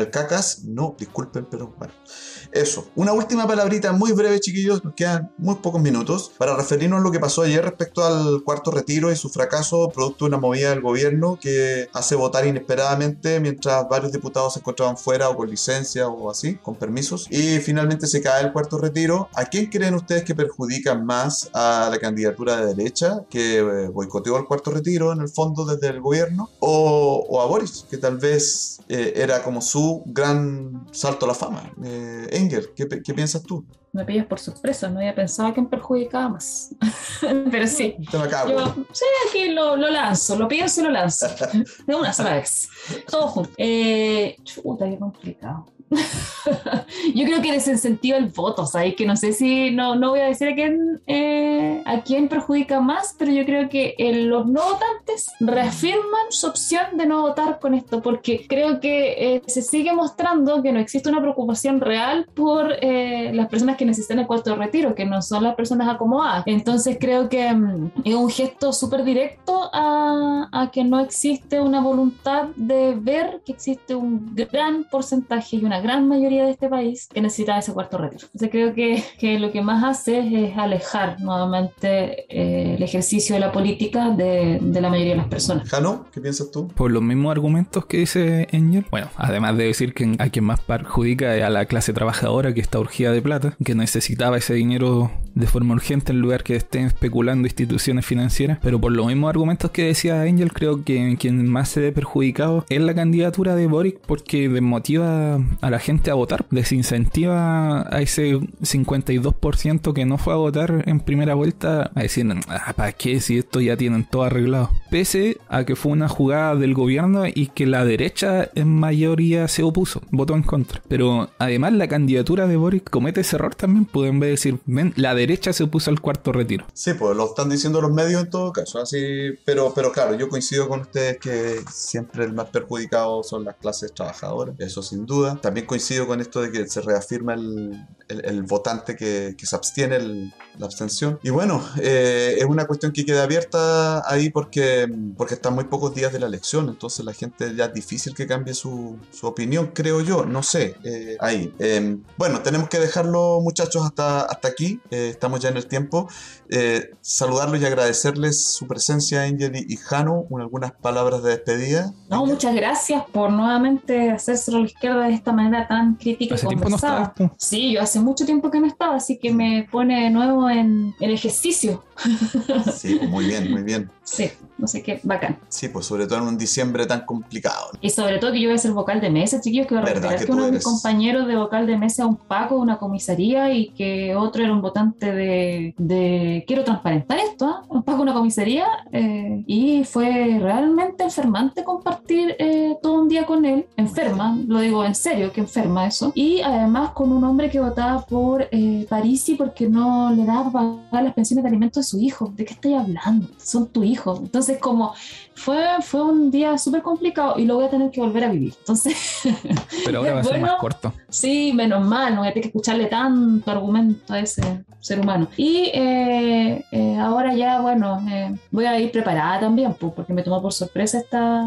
comer cacas. No, disculpen, pero bueno. Eso. Una última palabrita muy breve, chiquillos, nos quedan muy pocos minutos, para referirnos a lo que pasó ayer respecto al cuarto retiro y su fracaso producto de una movida del gobierno que hace votar inesperadamente mientras varios diputados se encontraban fuera o con licencia o así, con permisos, y finalmente se cae el cuarto retiro. ¿A quién creen ustedes que perjudican más? ¿A la candidatura de derecha que boicoteó el cuarto retiro en el fondo desde el gobierno? ¿O a Boris, que tal vez era como su gran salto a la fama? Engel, ¿qué piensas tú?
Me pillas por sorpresa, no había pensado que me perjudicaba más. Pero sí, yo sí, aquí lo lanzo, lo pienso y lo lanzo. De una sola vez. Todo junto. Chuta, qué complicado. Yo creo que desincentiva el voto, ¿sabes? Que no sé si, no voy a decir a quién perjudica más, pero yo creo que los no votantes reafirman su opción de no votar con esto, porque creo que se sigue mostrando que no existe una preocupación real por las personas que necesitan el cuarto de retiro, que no son las personas acomodadas. Entonces creo que es un gesto súper directo a que no existe una voluntad de ver que existe un gran porcentaje y una gran mayoría de este país que necesita ese cuarto retiro. Entonces creo que lo que más hace es alejar nuevamente el ejercicio de la política de la mayoría de las personas.
Jano, ¿qué piensas tú?
Por los mismos argumentos que dice Engel. Bueno, además de decir que a quien más perjudica es a la clase trabajadora que está urgida de plata, que necesitaba ese dinero de forma urgente en lugar que estén especulando instituciones financieras. Pero por los mismos argumentos que decía Engel, creo que quien más se ve perjudicado es la candidatura de Boric, porque desmotiva a la gente a votar, desincentiva a ese 52% que no fue a votar en primera vuelta a decir, ¿para qué si esto ya tienen todo arreglado? Pese a que fue una jugada del gobierno y que la derecha en mayoría se opuso, votó en contra. Pero además la candidatura de Boric comete ese error también, pueden decir, ven, la derecha se opuso al cuarto retiro.
Sí, pues lo están diciendo los medios en todo caso, así, pero claro, yo coincido con ustedes que siempre el más perjudicado son las clases trabajadoras, eso sin duda. También coincido con esto de que se reafirma el votante que se abstiene, la abstención. Y bueno, es una cuestión que queda abierta ahí porque están muy pocos días de la elección, entonces la gente ya es difícil que cambie su opinión, creo yo, no sé, ahí. Bueno, tenemos que dejarlo, muchachos, hasta aquí, estamos ya en el tiempo. Saludarlos y agradecerles su presencia, Engel y Jano, algunas palabras de despedida.
No, muchas gracias por nuevamente hacerse a la izquierda de esta manera tan crítica y conversada. No, sí, yo hace mucho tiempo que no estaba, así que me pone de nuevo en ejercicio.
Sí, muy bien, muy bien.
Sí, no sé qué, bacán.
Sí, pues sobre todo en un diciembre tan complicado.
Y sobre todo que yo voy a ser vocal de mesa, chiquillos, que voy a recuperar que uno de mis compañeros de vocal de mesa es un Paco de una comisaría y que otro era un votante de quiero transparentar esto, un Paco de una comisaría, y fue realmente enfermante compartir todo un día con él, enferma, lo digo en serio, que enferma eso, y además con un hombre que votaba por Parisi porque no le daba para pagar las pensiones de alimentos de su hijo. ¿De qué estoy hablando? Son tu hijo. Entonces como fue un día súper complicado y lo voy a tener que volver a vivir. Entonces
pero ahora va a ser más corto.
Sí, menos mal, no voy a tener que escucharle tanto argumento a ese ser humano. Y ahora ya, bueno, voy a ir preparada también, porque me tomó por sorpresa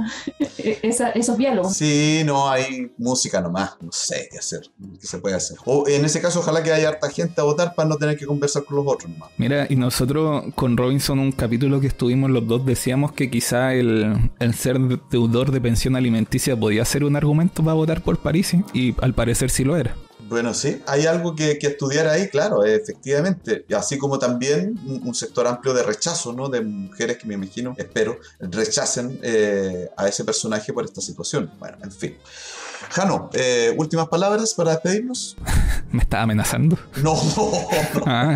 esos diálogos.
Sí, no, hay música nomás, no sé qué hacer, qué se puede hacer. O en ese caso, ojalá que haya harta gente a votar para no tener que conversar con los otros nomás.
Mira, y nosotros con Robinson, un capítulo que estuvimos los dos, decíamos que quizá el ser deudor de pensión alimenticia podía ser un argumento para votar por Parisi, y al parecer sí lo era.
Bueno, sí, hay algo que estudiar ahí, claro, efectivamente. Así como también un sector amplio de rechazo, ¿no? De mujeres que me imagino, espero, rechacen a ese personaje por esta situación. Bueno, en fin. Jano, últimas palabras para despedirnos.
¿Me estaba amenazando?
No.
Ah.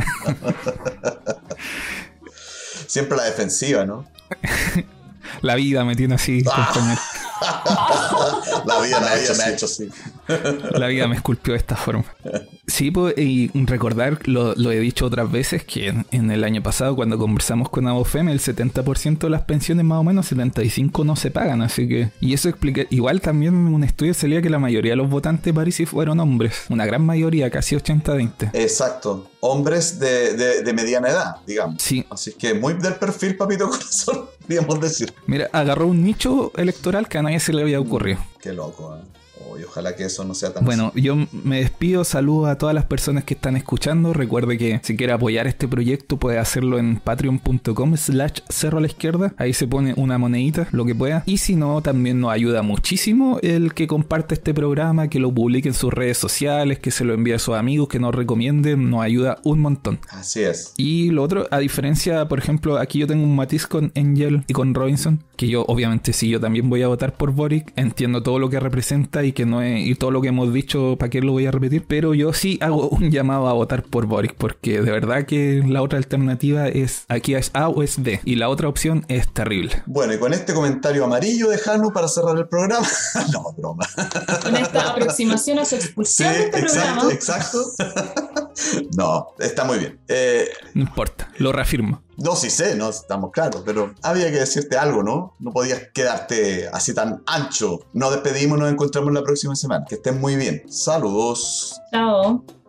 Siempre la defensiva, ¿no?
La vida me tiene así, compañero.
La vida me ha hecho así.
La vida me esculpió de esta forma. Sí, pues, y recordar, lo he dicho otras veces, que en el año pasado cuando conversamos con Abofem, el 70% de las pensiones, más o menos 75% no se pagan, así que, y eso explica, igual también en un estudio salía que la mayoría de los votantes de Parisi fueron hombres, una gran mayoría, casi 80-20.
Exacto, hombres de mediana edad, digamos.
Sí.
Así que muy del perfil Papito Corazón, podríamos decir.
Mira, agarró un nicho electoral que a nadie se le había ocurrido.
Qué loco, ¿eh? Y ojalá que eso no sea tan
Bueno, yo me despido, saludo a todas las personas que están escuchando. Recuerde que si quiere apoyar este proyecto puede hacerlo en patreon.com/Cerro a la Izquierda. Ahí se pone una monedita, lo que pueda. Y si no, también nos ayuda muchísimo el que comparte este programa, que lo publique en sus redes sociales, que se lo envíe a sus amigos, que nos recomienden, nos ayuda un montón.
Así es.
Y lo otro, a diferencia, por ejemplo, aquí yo tengo un matiz con Angel y con Robinson, que yo obviamente sí, yo también voy a votar por Boric, entiendo todo lo que representa y que no es, y todo lo que hemos dicho, ¿para qué lo voy a repetir? Pero yo sí hago un llamado a votar por Boric, porque de verdad que la otra alternativa es, aquí es A o es B, y la otra opción es terrible.
Bueno, y con este comentario amarillo de Janu para cerrar el programa, no, broma.
Con esta aproximación a su expulsión de este programa.
Exacto. No, está muy bien.
No importa, lo reafirmo.
No, sí sé, no, estamos claros, pero había que decirte algo, ¿no? No podías quedarte así tan ancho. Nos despedimos, nos encontramos la próxima semana. Que estén muy bien. Saludos.
Chao.